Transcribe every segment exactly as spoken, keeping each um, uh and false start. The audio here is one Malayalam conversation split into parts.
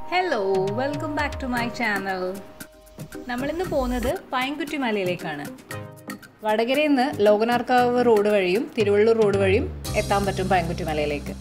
Hello, welcome back to my channel. നമ്മളിന്ന് പോകുന്നത് പയംകുറ്റിമലയിലേക്കാണ്. വടകരയിൽ നിന്ന് ലോകനാർക്കാവ് റോഡ് വഴിയും തിരുവള്ളൂർ റോഡ് വഴിയും എത്താൻ പറ്റും പയംകുറ്റിമലയിലേക്ക്.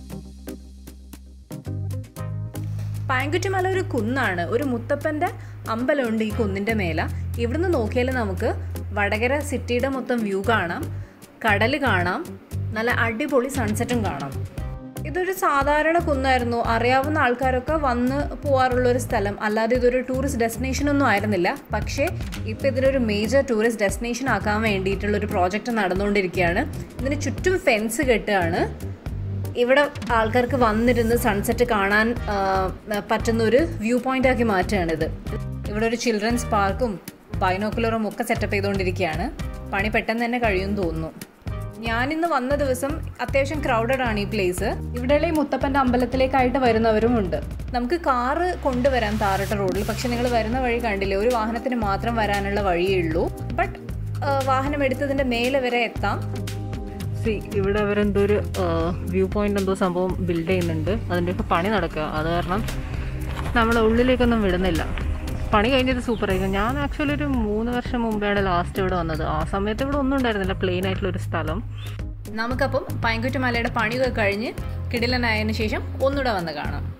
പയംകുറ്റിമല ഒരു കുന്നാണ്. ഒരു മുത്തപ്പൻ്റെ അമ്പലമുണ്ട് ഈ കുന്നിൻ്റെ മേലെ. ഇവിടുന്ന് നോക്കിയാൽ നമുക്ക് വടകര സിറ്റിയുടെ മൊത്തം വ്യൂ കാണാം, കടൽ കാണാം, നല്ല അടിപൊളി സൺസെറ്റും കാണാം. ഇതൊരു സാധാരണ കുന്നായിരുന്നു. അറിയാവുന്ന ആൾക്കാരൊക്കെ വന്ന് പോകാറുള്ളൊരു സ്ഥലം, അല്ലാതെ ഇതൊരു ടൂറിസ്റ്റ് ഡെസ്റ്റിനേഷനൊന്നും ആയിരുന്നില്ല. പക്ഷേ ഇപ്പോൾ ഇതിനൊരു മേജർ ടൂറിസ്റ്റ് ഡെസ്റ്റിനേഷൻ ആക്കാൻ വേണ്ടിയിട്ടുള്ളൊരു പ്രോജക്റ്റ് നടന്നുകൊണ്ടിരിക്കുകയാണ്. ഇതിന് ചുറ്റും ഫെൻസ് കെട്ടുകയാണ്. ഇവിടെ ആൾക്കാർക്ക് വന്നിരുന്ന് സൺസെറ്റ് കാണാൻ പറ്റുന്നൊരു വ്യൂ പോയിൻ്റാക്കി മാറ്റുകയാണിത്. ഇവിടെ ഒരു ചിൽഡ്രൻസ് പാർക്കും ബൈനോക്കുലറും ഒക്കെ സെറ്റപ്പ് ചെയ്തുകൊണ്ടിരിക്കുകയാണ്. പണി പെട്ടെന്ന് തന്നെ കഴിയുമെന്ന് തോന്നുന്നു. ഞാനിന്ന് വന്ന ദിവസം അത്യാവശ്യം ക്രൗഡഡ് ആണ് ഈ പ്ലേസ്. ഇവിടെയുള്ള ഈ മുത്തപ്പൻ്റെ അമ്പലത്തിലേക്കായിട്ട് വരുന്നവരും ഉണ്ട്. നമുക്ക് കാറ് കൊണ്ടുവരാം താരട്ട റോഡിൽ. പക്ഷെ നിങ്ങൾ വരുന്ന വഴി കണ്ടില്ലേ, ഒരു വാഹനത്തിന് മാത്രം വരാനുള്ള വഴിയേ ഉള്ളൂ. ബട്ട് വാഹനം എടുത്തതിൻ്റെ മേലെ വരെ എത്താം. സി ഇവിടെ അവരെന്തോ ഒരു വ്യൂ പോയിൻ്റ് എന്തോ സംഭവം ബിൽഡ് ചെയ്യുന്നുണ്ട്. അതിൻ്റെയൊക്കെ പണി നടക്കുക. അത് കാരണം നമ്മളെ ഉള്ളിലേക്കൊന്നും വിടുന്നില്ല. പണി കഴിഞ്ഞത് സൂപ്പറായിരിക്കും. ഞാൻ ആക്ച്വലി ഒരു മൂന്ന് വർഷം മുമ്പാണ് ലാസ്റ്റ് ഇവിടെ വന്നത്. ആ സമയത്ത് ഇവിടെ ഒന്നും ഉണ്ടായിരുന്നില്ല, പ്ലെയിൻ ആയിട്ടുള്ളൊരു സ്ഥലം. നമുക്കപ്പം പയംകുറ്റിമലയുടെ പണിയൊക്കെ കഴിഞ്ഞ് കിടിലനായതിനു ശേഷം ഒന്നുകൂടെ വന്ന് കാണാം.